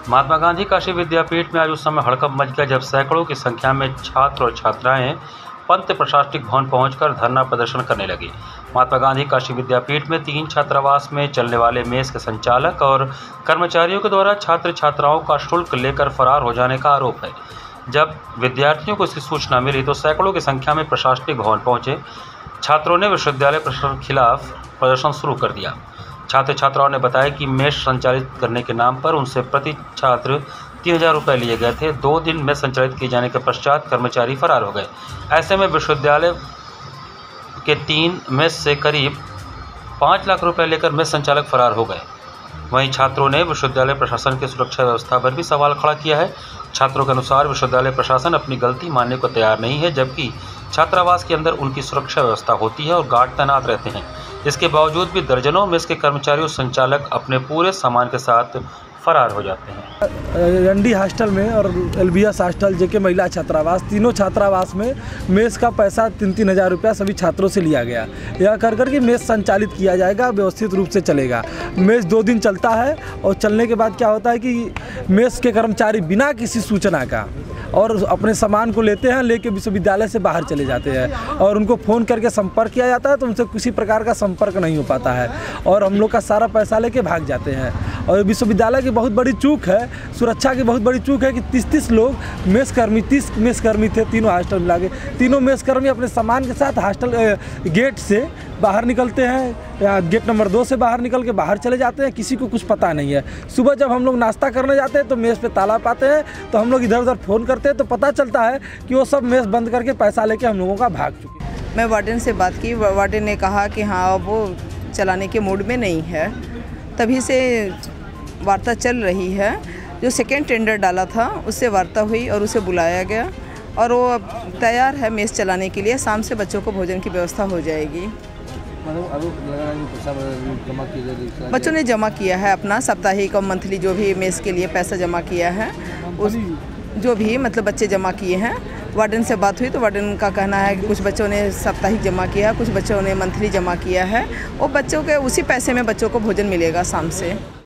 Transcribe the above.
महात्मा गांधी काशी विद्यापीठ में आज उस समय हड़कंप मच गया जब सैकड़ों की संख्या में छात्र और छात्राएं पंत प्रशासनिक भवन पहुंचकर धरना प्रदर्शन करने लगी। महात्मा गांधी काशी विद्यापीठ में 3 छात्रावास में चलने वाले मेस के संचालक और कर्मचारियों के द्वारा छात्र छात्राओं का शुल्क लेकर फरार हो जाने का आरोप है। जब विद्यार्थियों को इसकी सूचना मिली तो सैकड़ों की संख्या में प्रशासनिक भवन पहुंचे छात्रों ने विश्वविद्यालय प्रशासन के खिलाफ प्रदर्शन शुरू कर दिया। छात्र छात्राओं ने बताया कि मेस संचालित करने के नाम पर उनसे प्रति छात्र 3000 रुपये लिए गए थे। 2 दिन मेस संचालित किए जाने के पश्चात कर्मचारी फरार हो गए। ऐसे में विश्वविद्यालय के 3 मेस से करीब 5 लाख रुपए लेकर मेस संचालक फरार हो गए। वहीं छात्रों ने विश्वविद्यालय प्रशासन की सुरक्षा व्यवस्था पर भी सवाल खड़ा किया है। छात्रों के अनुसार विश्वविद्यालय प्रशासन अपनी गलती मानने को तैयार नहीं है, जबकि छात्रावास के अंदर उनकी सुरक्षा व्यवस्था होती है और गार्ड तैनात रहते हैं। इसके बावजूद भी दर्जनों मेस के कर्मचारी और संचालक अपने पूरे सामान के साथ फरार हो जाते हैं। रंडी हॉस्टल में और एलबीएस हॉस्टल जेके महिला छात्रावास, तीनों छात्रावास में मेस का पैसा 3-3 हज़ार रुपया सभी छात्रों से लिया गया। यह कर कर के मेस संचालित किया जाएगा, व्यवस्थित रूप से चलेगा। मेस 2 दिन चलता है और चलने के बाद क्या होता है कि मेस के कर्मचारी बिना किसी सूचना का और अपने सामान को लेते हैं, लेके विश्वविद्यालय से बाहर चले जाते हैं और उनको फ़ोन करके संपर्क किया जाता है तो उनसे किसी प्रकार का संपर्क नहीं हो पाता है और हम लोग का सारा पैसा लेके भाग जाते हैं। और विश्वविद्यालय की बहुत बड़ी चूक है, सुरक्षा की बहुत बड़ी चूक है कि 30 लोग मेसकर्मी 30 मेसकर्मी थे, तीनों हॉस्टल मिला के। तीनों मेसकर्मी अपने सामान के साथ हॉस्टल गेट से बाहर निकलते हैं, गेट नंबर 2 से बाहर निकल के बाहर चले जाते हैं। किसी को कुछ पता नहीं है। सुबह जब हम लोग नाश्ता करने जाते हैं तो मेस पे ताला पाते हैं, तो हम लोग इधर उधर फ़ोन करते हैं तो पता चलता है कि वो सब मेस बंद करके पैसा लेके हम लोगों का भाग चुके हैं। मैं वार्डन से बात की, वार्डन ने कहा कि हाँ वो चलाने के मूड में नहीं है। तभी से वार्ता चल रही है। जो सेकेंड टेंडर डाला था उससे वार्ता हुई और उसे बुलाया गया और वो अब तैयार है मेस चलाने के लिए। शाम से बच्चों को भोजन की व्यवस्था हो जाएगी। बच्चों ने जमा किया है अपना साप्ताहिक और मंथली जो भी मेस के लिए पैसा जमा किया है, उस जो भी मतलब बच्चे जमा किए हैं। वार्डन से बात हुई तो वार्डन का कहना है कि कुछ बच्चों ने साप्ताहिक जमा किया, कुछ बच्चों ने मंथली जमा किया है। वो बच्चों के उसी पैसे में बच्चों को भोजन मिलेगा शाम से।